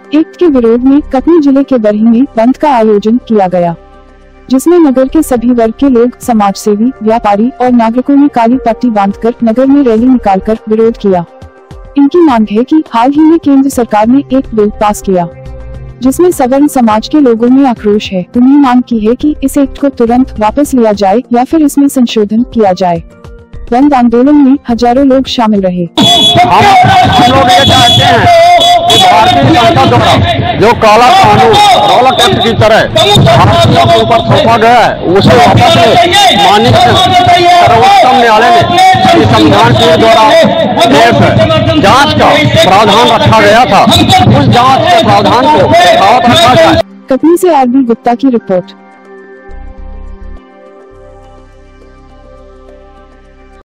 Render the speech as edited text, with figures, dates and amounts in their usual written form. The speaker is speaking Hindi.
एक्ट के विरोध में कटनी जिले के बरही में बंद का आयोजन किया गया, जिसमें नगर के सभी वर्ग के लोग, समाजसेवी, व्यापारी और नागरिकों ने काली पट्टी बांधकर नगर में रैली निकालकर विरोध किया। इनकी मांग है कि हाल ही में केंद्र सरकार ने एक बिल पास किया, जिसमें सवर्ण समाज के लोगों में आक्रोश है। उन्हें मांग की है कि इस एक्ट को तुरंत वापस लिया जाए या फिर इसमें संशोधन किया जाए। बंद आंदोलन में हजारों लोग शामिल रहे। हम लोग ये चाहते हैं कि भारतीय जनता द्वारा जो काला कानून रौलक एक्ट की तरह भारतीयों के ऊपर थोपा गया है, उसे वापस ले। माननीय सर्वोच्च न्यायालय ने संविधान पीठ द्वारा एक जांच का प्रावधान रखा गया था, उस जांच के प्रावधान को यथावत रखा जाए। कटनी से आरबी गुप्ता की रिपोर्ट।